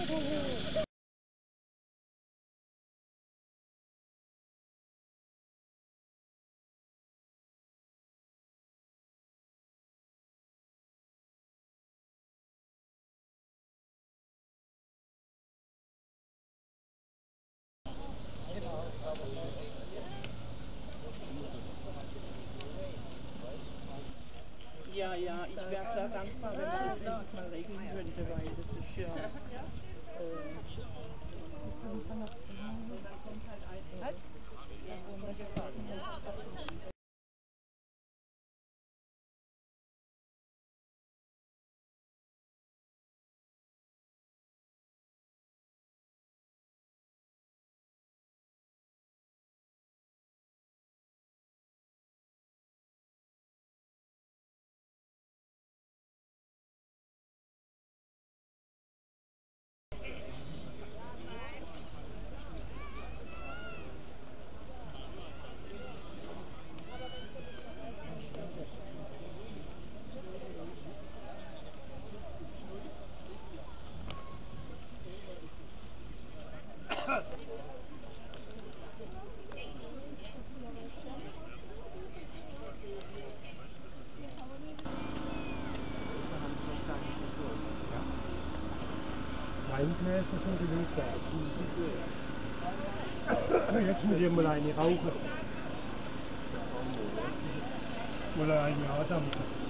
Ja, ja, ich wäre sehr dankbar, wenn man das endlich mal regeln könnte, weil das ist ja... Und dann kommt halt ein... Ja, runtergefahren. Weingläser sind genug da. Jetzt muss ich mal eine rauchen. Oder eine andampfen.